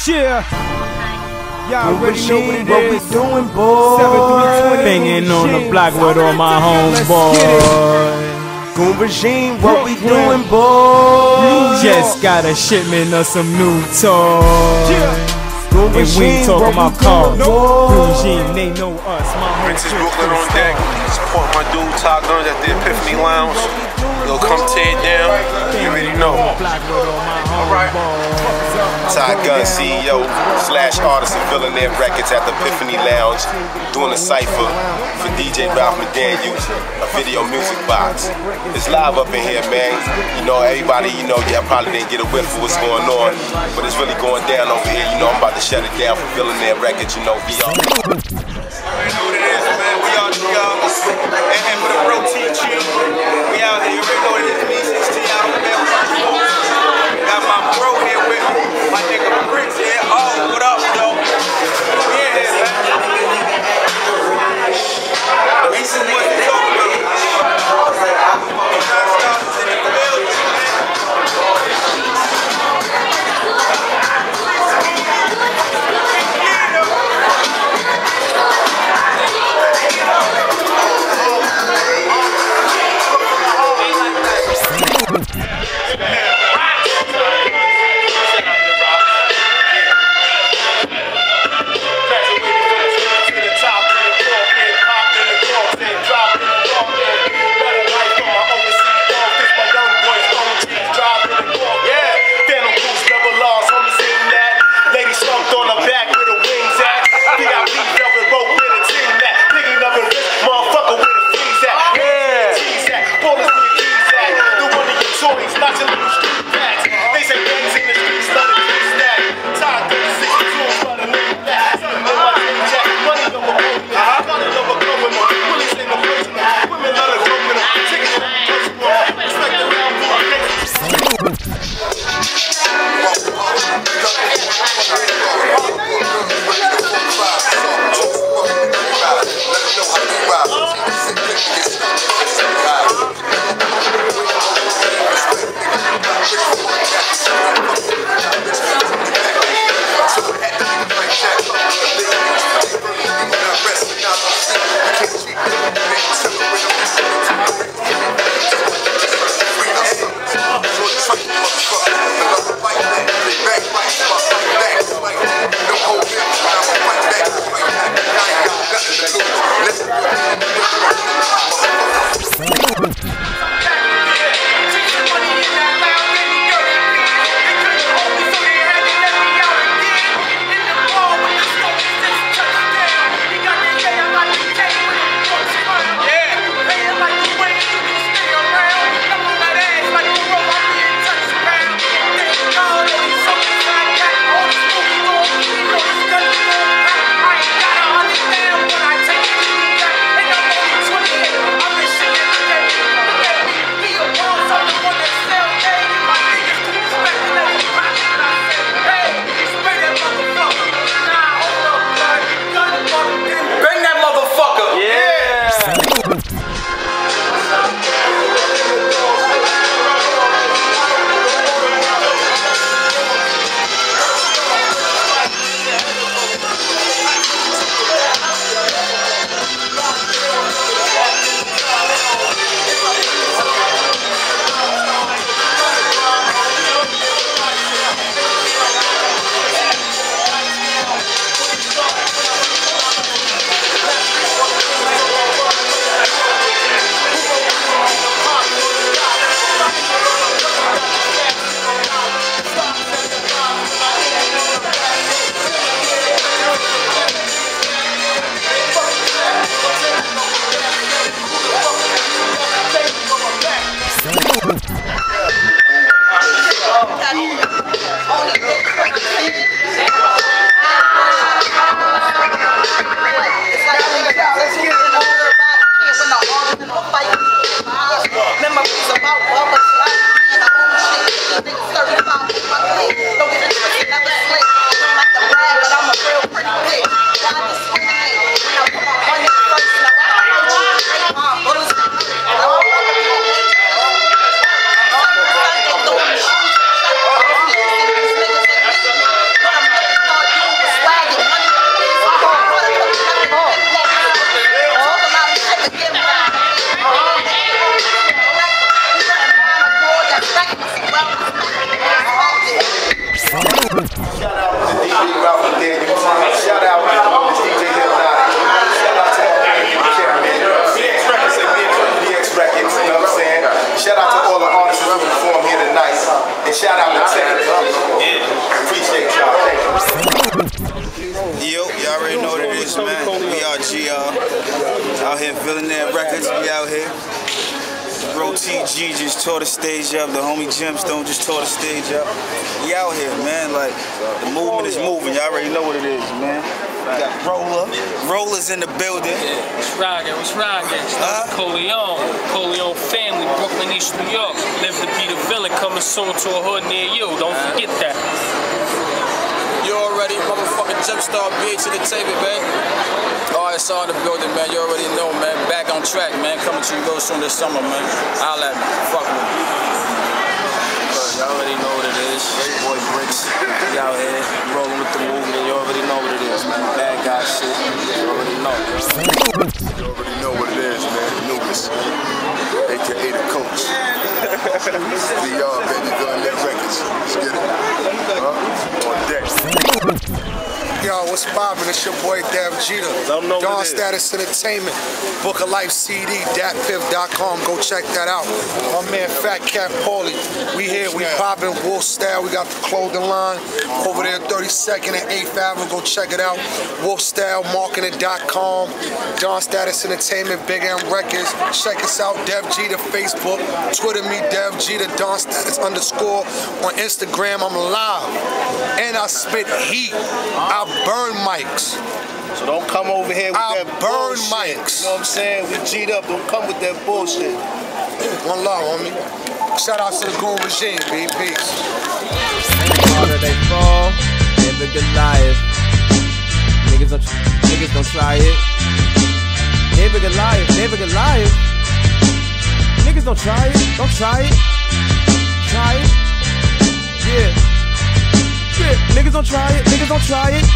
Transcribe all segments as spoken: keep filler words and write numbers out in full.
Yeah. Y'all already know what it what is. we doing, boy? seven three twenty Banging on the block with all my homeboys. Goon Regime, what we doing, boy? Just got a shipment of some new toys. Goon And we Regime, ain't talking what we about cars. doing, boy? Goon Regime, they know us. My Princess Brooklyn on deck. Support my dude Todd Guns at the Epiphany Lounge. Yo, come tear it down. You already know. Alright. Todd Guns, C E O slash artist of Billionaire Records at the Epiphany Lounge, doing a cypher for D J Ralph McDaniels, a video music box. It's live up in here, man. You know, everybody, you know, y'all probably didn't get a whiff of what's going on, but it's really going down over here. You know, I'm about to shut it down for Billionaire Records. You know, we all. You already know what it is, man. We all regardless. And for the Pro T G, we out here. You already know what it is. Me sixteen out of there. Got my bro here with me. My nigga Prince here. Oh, what up, yo? Yeah, man. We some what to talk about. Non-stop in the building, Go! Shout out to D J Ralph McDaniel. Shout out to D J Hypnotic. Shout out to my cameraman. B X Records, B X Records, you know what I'm saying? Shout out to all the artists who perform here tonight. And shout out to Tech. Appreciate y'all. Thank you. Yo, y'all already know what it is, man. We are G R. Out here, Villainaire Records. We out here. Bro T G just tore the stage up. The homie Gemstone just tore the stage up. We out here, man. Like, the movement is moving. Y'all already know what it is, man. We got Roller. Roller's in the building. Yeah, what's rockin', what's rockin'? Huh? Coleon. Coleon family, Brooklyn, East New York. Live to be the villain, coming soon to a hood near you. Don't forget that. You already motherfucking Jumpstart B H Entertainment, man. Oh, it's all in the building, man. You already know, man. Back on track, man. Coming to you real soon this summer, man. I'll let me. Fuck me. Y'all already know what it is. Boy Bricks. We out here rolling with the movement. You already know what it is, man. Bad guy shit. You already know, man. You already know what it is, man. Nubis, A K A the coach. V R, baby, Villainaire Records. Let's get it. Huh? On deck. Yo, what's poppin'? It's your boy Dev Jeter. Dawn Status Entertainment. Book a Life C D, dat piff dot com. Go check that out. My man Fat Cat Paulie. We here, we poppin' Wolf Style. We got the clothing line over there, thirty-second and eighth Avenue. Go check it out. wolf style marketing dot com. Dawn Status Entertainment, Big M Records. Check us out, Dev Jeter Facebook. Twitter me, Dev Jeter, Dawn Status underscore. On Instagram, I'm live. And I spit heat. I burn mics. So don't come over here with I that burn bullshit. mics. You know what I'm saying? We G'd up. Don't come with that bullshit. One love, homie. Shout out to the Goon Regime, B. Peace. Harder they fall, never Goliath. Niggas don't, niggas don't try it. Never Goliath, never Goliath. Niggas don't try it, don't try it. Try it. Yeah. Yeah. Niggas don't try it, niggas don't try it.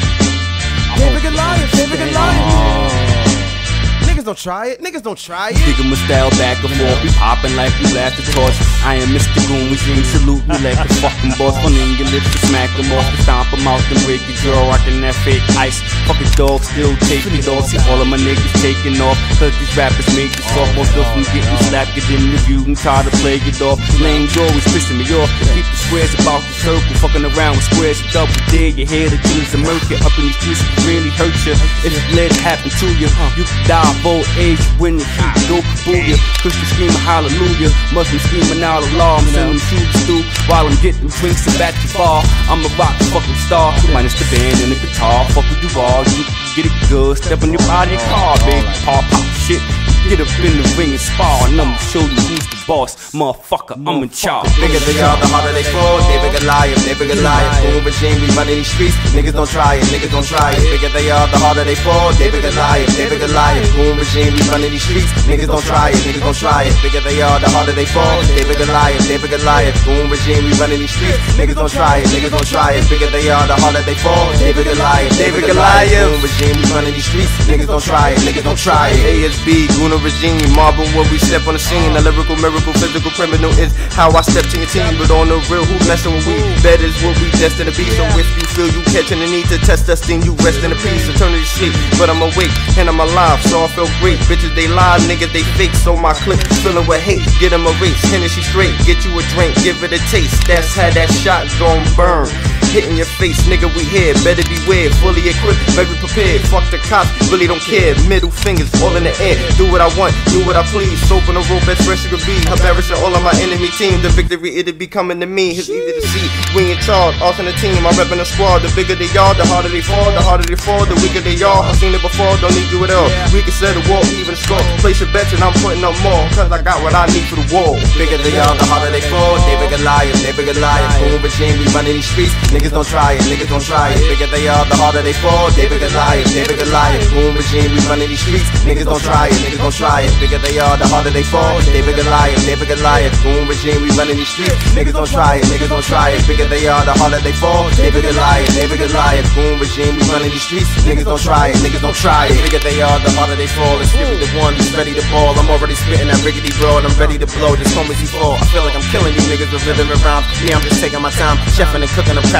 Never Goliath, never Goliath. Niggas don't try it, niggas don't try it. Digging my style back and forth, we poppin' like we blast the torch. I am Mister Goon Regime, salute me like the fucking boss. Funny in your lips to smack them off, to stomp them out and break your jaw. Rockin' that fake ice, fucking dog still taking it off. See all of my niggas taking off, cause these rappers make it soft. Most of them getting slapped, get in the view and try to play it off. Lames always pissing me off, keep the squares about the circle. Fucking around with squares, you double dare. Your head the killers and murk you up in these streets, it really hurt you. If it let it happen to you, you can die. Old age when the heat go kabooya. Christian screaming hallelujah, Muslim screaming out Allah. I'm sending shoes through while I'm getting drinks and back to bar. I'm a rock fucking star, minus the band and the guitar. Fuck with you all, you get it good. Step on your body, car, baby, pop pop shit. Get up in the ring and spar, and I'ma show you who's the boss, motherfucker. I'm in charge. Bigger they are, the harder they fall. They bigger Goliath, they bigger Goliath. Goon Regime, we running these streets. Niggas don't try it, niggas don't try it. Bigger they are, the harder they fall. They bigger Goliath, they bigger Goliath. Goon Regime, we running these streets. Niggas don't try it, niggas don't try it. Bigger they are, the harder they fall. They bigger Goliath, they bigger Goliath. Goon Regime, we running these streets. Niggas don't try it, niggas don't try it. Bigger they are, the harder they fall. They bigger Goliath, they bigger Goliath. Goon Regime, we running these streets. Niggas don't try it, niggas don't try it. A S B, Goon Regime, Marble when we step on the scene. A lyrical miracle, physical criminal is how I step to your team. But on the real, who messing with we? That is what we destined to be. So if you feel you catching the need to test us, then you rest in the peace. Eternity sleep, but I'm awake and I'm alive, so I feel great. Bitches they lie, niggas they fake. So my clip filling with hate. Get them a race, Hennessy straight. Get you a drink, give it a taste. That's how that shot gon' burn. Hitting your face, nigga, we here. Better beware, fully equipped, very prepared. Fuck the cops, really don't care. Middle fingers all in the air. Do what I want, do what I please. Soap on the rope as fresh as could be. Embarrassing all of my enemy team. The victory, it'll be coming to me. It's easy to see. We in charge, us in the team. I'm repping the squad. The bigger they are, the harder they fall. The harder they fall, the weaker they are. I've seen it before, don't need you at all. We can settle war, even score. Place your bets and I'm putting up more. Cause I got what I need for the war. Bigger they are, the harder they fall. They bigger Goliath, they bigger Goliath. Goon Regime, we running these streets. Niggas don't try it, niggas don't try it. Bigger they are, the harder they fall. They bigger Goliath, they bigger Goliath. Goon Regime, we running these streets. Niggas don't try it, niggas don't try it. Bigger they are, the harder they fall. They bigger Goliath, they bigger Goliath. Goon Regime, we running these streets. Niggas don't try it, niggas don't try it. Bigger they are, the harder they fall. They bigger Goliath, they bigger Goliath. Goon Regime, we running these streets. Niggas don't try it, niggas don't try it. Bigger they are, the harder they fall. It's Skibby the one who's ready to ball. I'm already spitting that riggedy bro, and I'm ready to blow. Just home as you fall. I feel like I'm killing you niggas with rhythm and rhymes. Me, I'm just taking my time, chefing and cooking. I'm cracking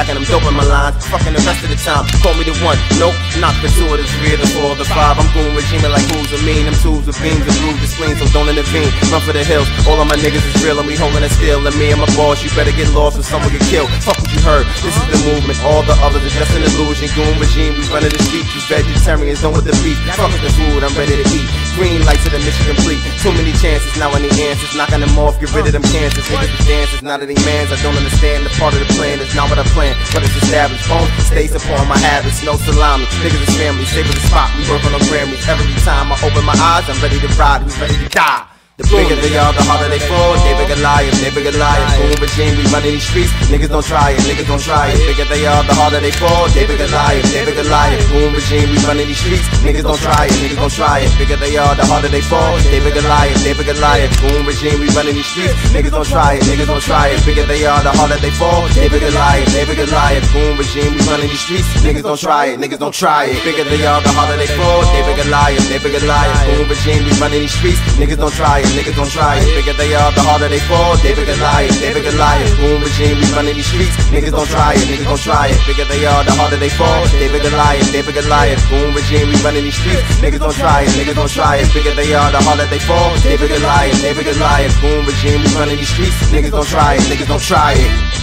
stacking them dope in my lines. Fucking the rest of the time, call me the one. Nope, not the two of the three of the four of the five. I'm goon regime like who's a mean. Them tools with beams and bruise the spleen, so don't intervene. Run for the hills, all of my niggas is real and we holding it still. And me and my boss, you better get lost or someone get killed. Fuck what you heard, this is the movement. All the others are just an illusion. Goon regime, we running the streets. You vegetarians don't with the beef. Fuck the food, I'm ready to eat. Green lights to the mission complete. Too many chances, now I need answers. Knocking them off, get rid of them cancers. Niggas be dances, not any mans. I don't understand the part of the plan. It's not what I plan, but it's established. Bones stays upon my habits, no salami. Niggas is family, stay with the spot. We work on them Grammys. Every time I open my eyes, I'm ready to ride. Who's ready to die? The bigger they are, the harder they fall. They bigger liars, they bigger liars. Goon regime, we running these streets. Niggas don't try it, niggas don't try it. Bigger they are, the harder they fall. They bigger liars, they bigger liars. Goon regime, we running these streets. Niggas don't try it, niggas don't try it. Bigger they are, the harder they fall. They bigger liars, they bigger liars. Goon regime, we running these streets. Niggas don't try it, niggas don't try it. Bigger they are, the harder they fall. They bigger liars, they bigger liars. Goon regime, we running these streets. Niggas don't try it, niggas don't try it. Bigger they are, the harder they fall. They bigger liars, they bigger liars. Goon regime, we running these streets. Niggas don't try it, niggas don't try it. Bigger they are, the harder they fall. They bigger liars, they bigger liars. Goon regime, we running these streets. Niggas don't try it, niggas don't try it. Bigger they are, the harder they fall. They bigger liars, they bigger liars. Goon regime, we running these streets. Niggas don't try it, niggas don't try it. Bigger they are, the harder they fall. They bigger liars, they bigger liars. Goon regime, we running these streets. Niggas don't try it, niggas don't try it.